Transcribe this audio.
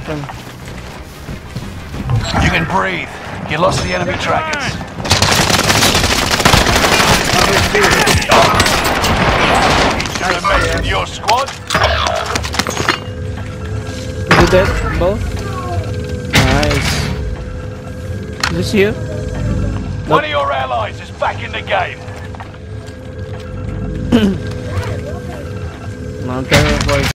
Nothing. You can breathe. You lost the enemy trackers. In your squad. Is it dead? Both? Nice. Is this you? One of your allies is back in the game. Mountain voice.